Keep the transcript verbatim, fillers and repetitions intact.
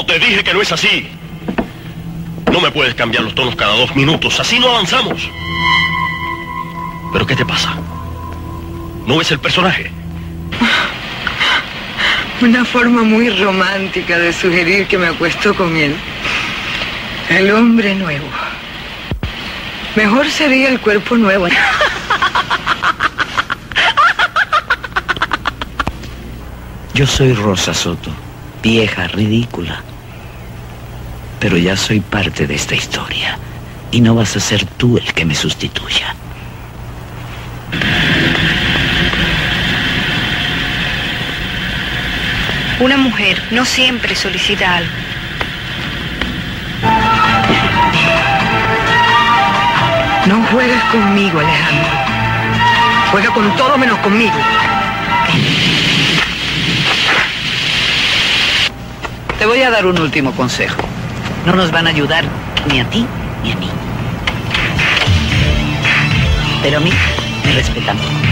No, te dije que no es así. No me puedes cambiar los tonos cada dos minutos. Así no avanzamos. ¿Pero qué te pasa? ¿No ves el personaje? Una forma muy romántica de sugerir que me acuesto con él. El hombre nuevo. Mejor sería el cuerpo nuevo. Yo soy Rosa Soto, vieja, ridícula. Pero ya soy parte de esta historia. Y no vas a ser tú el que me sustituya. Una mujer no siempre solicita algo. No juegues conmigo, Alejandro. Juega con todo menos conmigo. Te voy a dar un último consejo. No nos van a ayudar ni a ti ni a mí. Pero a mí me respetan.